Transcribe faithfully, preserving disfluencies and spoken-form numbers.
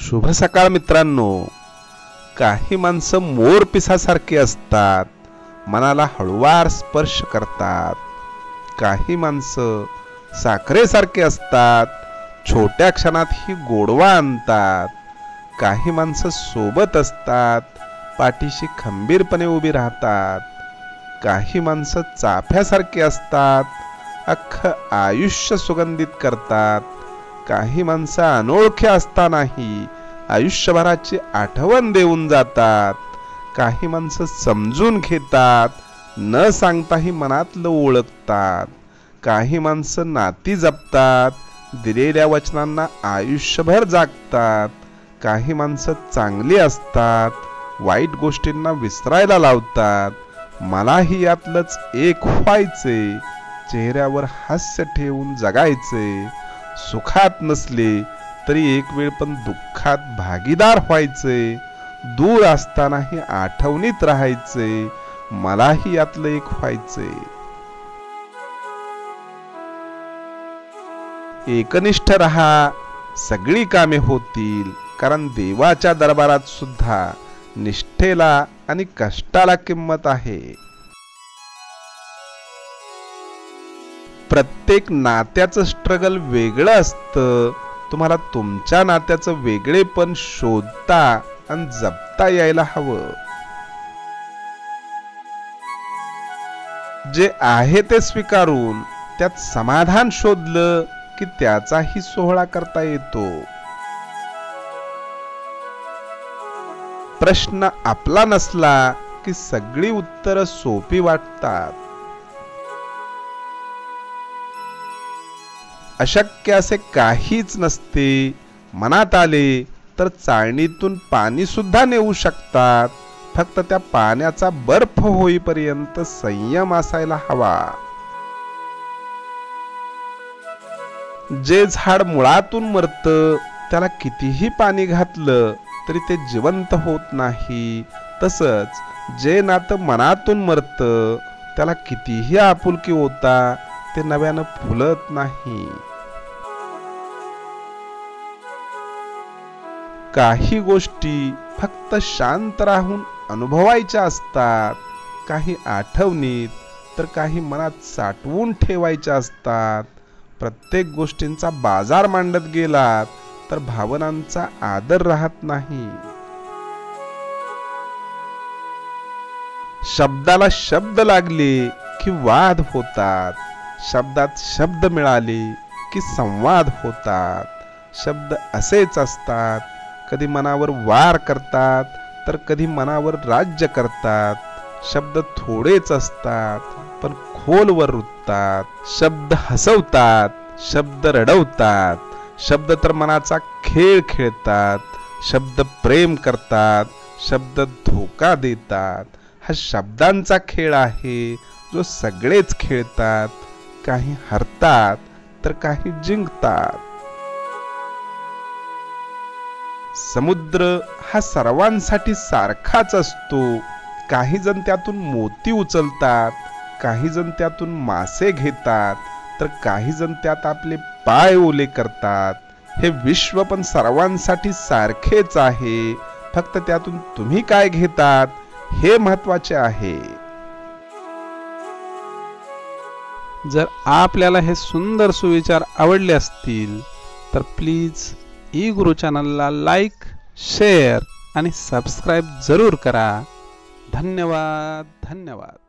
शुभ सकाळ मित्रांनो. काही माणसं मोर पिसासारखी असतात, मनाला हळूवार स्पर्श करतात. काही माणसं साखरेसारखी असतात, छोट्या क्षणात ही गोडवा आणतात. काही माणसं सोबत असतात, पाठीशी खंबीरपणे उभी राहतात. काही माणसं चाफ्यासारखी असतात, अख्खं आयुष्य सुगंधित करतात. काही माणसं अनोळखी असतानाही आयुष्यभराची आठवण देऊन जातात. काही माणसं समजून घेतात, न सांगताही मनातलं ओळखतात. काही माणसं नाती जपतात, दिलेल्या वचनांना आयुष्यभर जागतात. काही माणसं चांगली असतात, वाईट गोष्टींना विसरायला लावतात. मलाही यातलंच एक व्हायचे, चेहऱ्यावर हास्य ठेवून जगायचे. सुखात नसले तरी एक वेळ पण दुःखात भागीदार व्हायचे. दूर असतानाही आठवणीत राहायचे. मलाही यातलं एक व्हायचे. एकनिष्ठ रहा, सगळी कामे होतील. कारण देवाच्या दरबारात सुद्धा निष्ठेला आणि कष्टाला किंमत आहे. प्रत्येक नात्याचं स्ट्रगल वेगळं असतं. तुम्हाला तुमच्या नात्याचं वेगळेपण शोधता आणि जपता यायला हवं. जे आहे ते स्वीकारून त्यात समाधान शोधलं की त्याचाही सोहळा करता येतो. प्रश्न आपला नसला की सगळी उत्तरं सोपी वाटतात. अशक्य असे काहीच नसते. मनात आले तर चाळणीतून पाणी सुद्धा नेऊ शकतात. फक्त त्या पाण्याचा बर्फ होईपर्यंत संयम असायला हवा. जे झाड मुळातून मरतं त्याला कितीही पाणी घातलं तरी ते जिवंत होत नाही. तसंच जे नातं मनातून मरतं त्याला कितीही आपुलकी होता ते नव्यानं फुलत नाही. काही गोष्टी फक्त शांत राहून अनुभवायच्या असतात. काही आठवणीत तर काही मनात साठवून ठेवायच्या असतात. प्रत्येक गोष्टींचा बाजार मांडत गेलात तर भावनांचा आदर राहत नाही. शब्दाला शब्द लागले की वाद होतात. शब्दात शब्द मिळाले की संवाद होतात. शब्द असेच असतात, कधी मनावर वार करतात तर कधी मनावर राज्य करतात. शब्द थोडेच असतात पण खोलवर रुततात. शब्द हसवतात, शब्द रडवतात. शब्द तर मनाचा खेळ खेळतात. शब्द प्रेम करतात, शब्द धोका देतात. हा शब्दांचा खेळ आहे जो सगळेच खेळतात. काही हरतात तर काही जिंकतात. समुद्र हा सर्वांसाठी सारखाच असतो. काही जण त्यातून मोती उचलतात, काही जण त्यातून मासे घेतात, तर काही जण त्यात आपले पाय ओले करतात. हे विश्व पण सर्वांसाठी सारखेच आहे. फक्त त्यातून तुम्ही काय घेतात हे महत्वाचे आहे. जर आपल्याला हे सुंदर सुविचार आवडले असतील तर प्लीज ई गुरु चॅनलला लाईक, शेअर आणि सबस्क्राईब जरूर करा. धन्यवाद धन्यवाद.